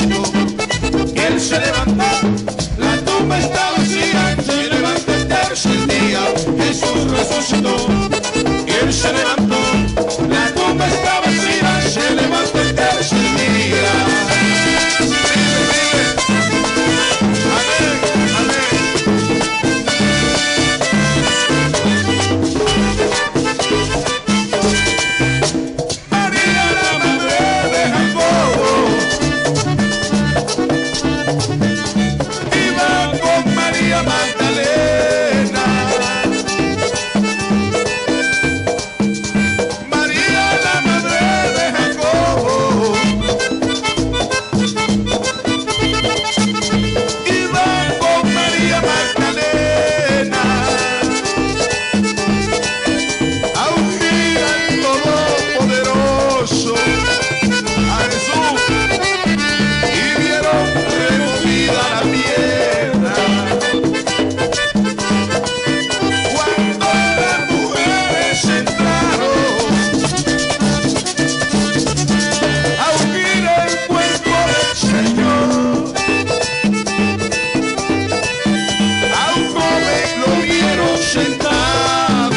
resucitó y él se levantó. La tumba está vacía, se levanta el tercer día. Jesús resucitó y él se levantó. La tumba está vacía, se levanta el tercer día. Vive, vive. Amén, amén. María, la madre de Jacobo, iba con María Magdalena. María, la madre de Jacobo, iba con María Magdalena a ungir al Todopoderoso, a Jesús, y vieron removida la piedra. Cuando las mujeres entraron a ungir el cuerpo del Señor, a un joven lo vieron sentado.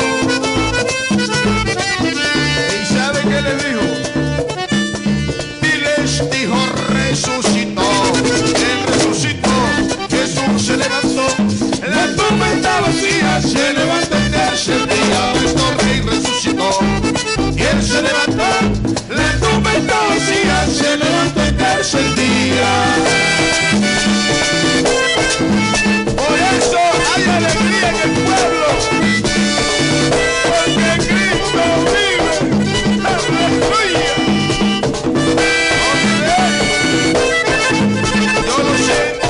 ¿Y sabe qué le dijo? Y les dijo, resucitó. Él resucitó, Jesús se levantó. La tumba está vacía, se levanta el tercer día. Nuestro rey resucitó y él se levantó. La tumba está vacía, se levanta el tercer día. Por eso hay alegría en el pueblo, porque Cristo vive. Aleluya. Yo lo siento.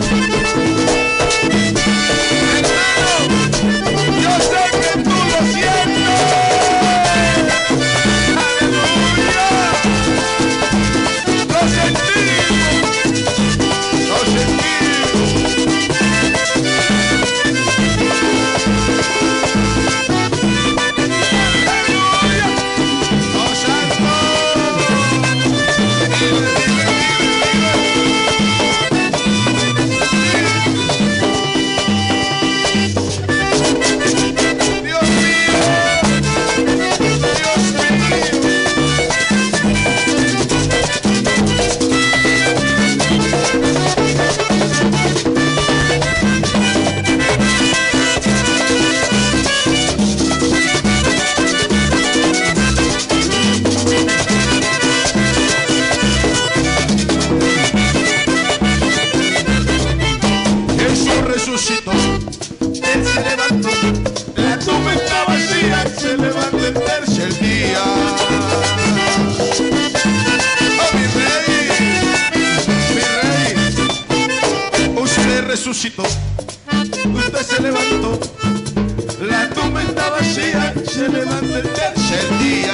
Hermano, yo sé que tú lo sientes. Aleluya. Lo sentimos. Lo sentimos. Aleluya. Oh, santo. Vive, vive, vive, vive. Dios mío. Dios mío. Jesús resucitó, él se levantó, la tumba está vacía, se levanta el tercer día. Oh, mi rey, usted resucitó, usted se levantó, la tumba está vacía, se levanta el tercer día.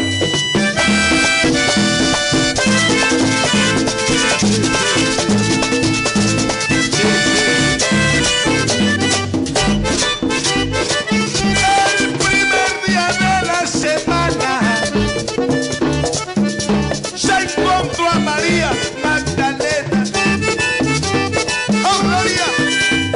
El primer día de la semana se encontró a María Magdalena. ¡Oh, gloria!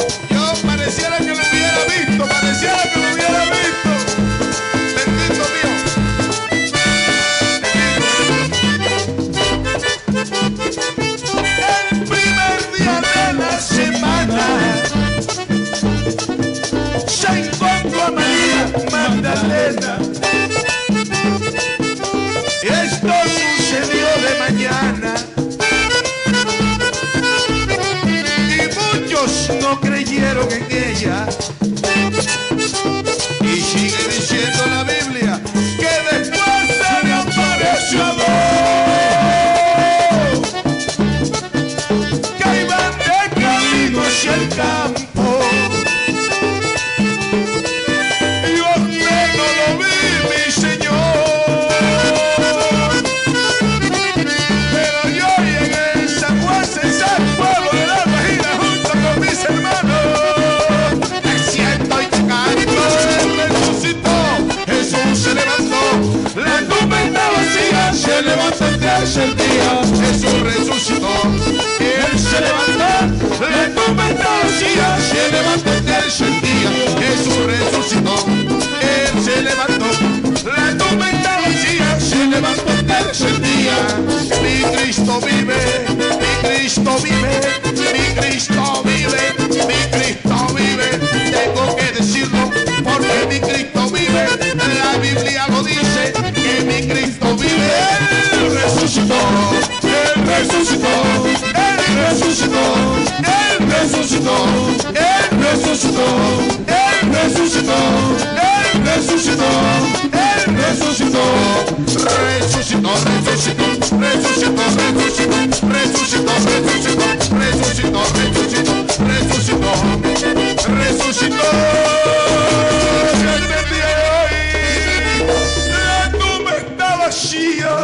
día, Jesús resucitó. Él se levantó, la tumba estaba vacía, se levantó el tercer día, Jesús resucitó. Él se levantó, la tumba estaba vacía, se levantó el tercer día. Mi Cristo vive, mi Cristo vive, mi Cristo vive, mi Cristo vive. Tengo que decirlo porque mi Cristo vive. La Biblia lo dice que mi Cristo vive. Él resucitó, Él resucitó, Él resucitó, Él resucitó, Él resucitó, Él resucitó, Él resucitó, Él resucitó, resucitó, resucitó, resucitó, resucitó, resucitó, resucitó, resucitó, resucitó, resucitó, resucitó. En el día de hoy la tumba está vacía.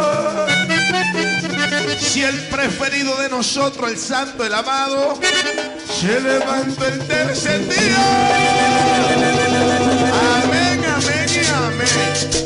Si el preferido de nosotros, el santo, el amado, se levantó el tercer día. Amén, amén y amén.